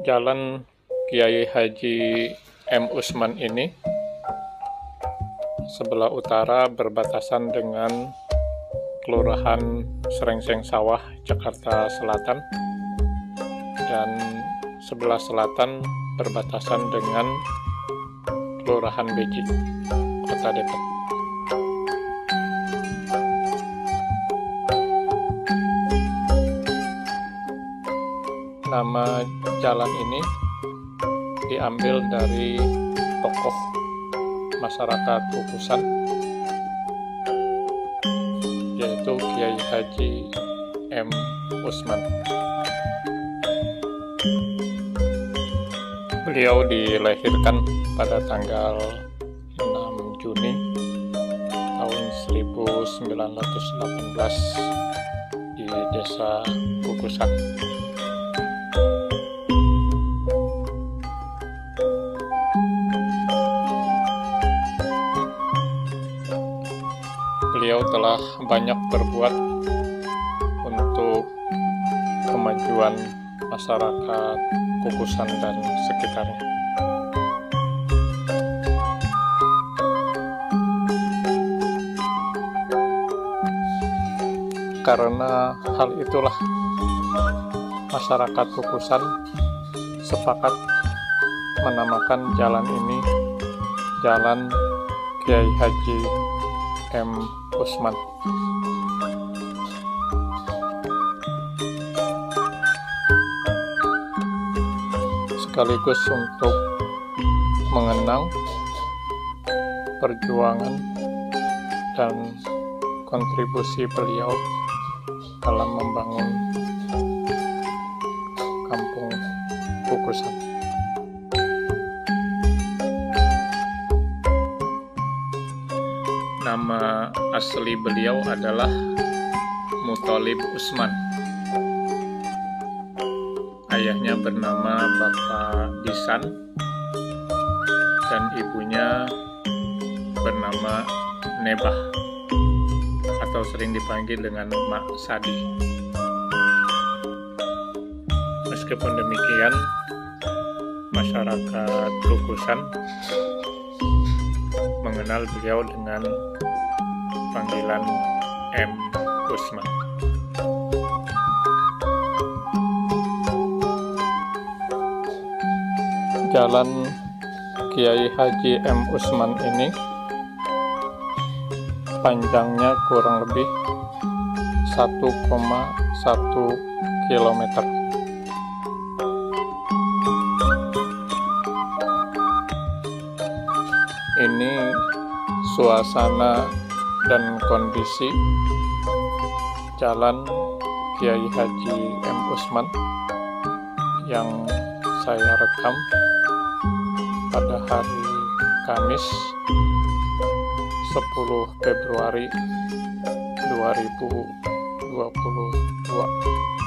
Jalan Kiai Haji M. Usman ini sebelah utara berbatasan dengan Kelurahan Srengseng Sawah, Jakarta Selatan, dan sebelah selatan berbatasan dengan Kelurahan Beji, Kota Depok. Nama jalan ini diambil dari tokoh masyarakat Kukusan, yaitu Kiai Haji M. Usman. Beliau dilahirkan pada tanggal 6 Juni tahun 1918 di Desa Kukusan. Beliau telah banyak berbuat untuk kemajuan masyarakat Kukusan dan sekitarnya. Karena hal itulah masyarakat Kukusan sepakat menamakan jalan ini Jalan Kiai Haji M. Usman. Sekaligus untuk mengenang perjuangan dan kontribusi beliau dalam membangun kampung Kukusan. Nama asli beliau adalah Muthalib Usman. Ayahnya bernama Bapak Disan dan ibunya bernama Nebah atau sering dipanggil dengan Mak Sadi. Meskipun demikian, masyarakat Kukusan mengenal beliau dengan panggilan M. Usman. Jalan Kiai Haji M. Usman ini panjangnya kurang lebih 1,1 km. Ini suasana dan kondisi Jalan Kiai Haji M. Usman yang saya rekam pada hari Kamis 10 Februari 2022.